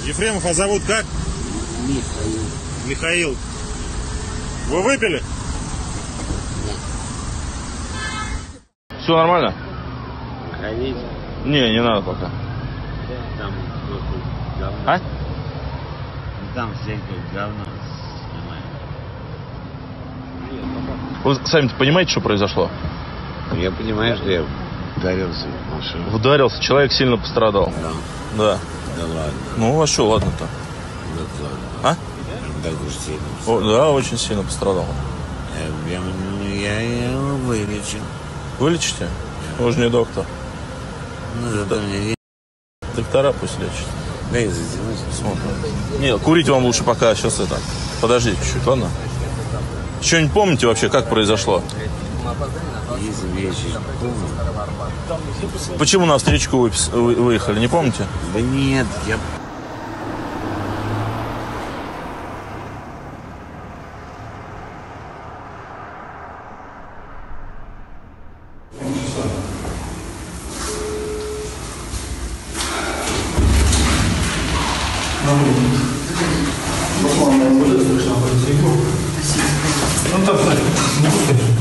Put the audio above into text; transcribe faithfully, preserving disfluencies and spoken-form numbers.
Ефремов, а зовут как? Михаил. Михаил. Вы выпили? Да. Все нормально? Ходить? Не, не надо пока. Там просто говно. А? Там всякое говно снимаем. Вы сами-то понимаете, что произошло? Я понимаю, что я ударился в машину. Ударился, человек сильно пострадал. Да. Да. Да ладно. Ну, а что, ладно-то? Да ладно. А? Так уж сильно. О, да, очень сильно пострадал. Я, я, я, я его вылечил. Вылечите? Вы же не доктор. Ну, зато мне Доктора пусть лечат. дай затянуть. Смотрим. Не, курить вам лучше пока сейчас это. Подождите чуть-чуть, ладно? Что-нибудь помните вообще, как произошло? Если бы я чуть помню. Почему на встречку вы, вы выехали, не помните? Да нет, я... Ну так, не пускай.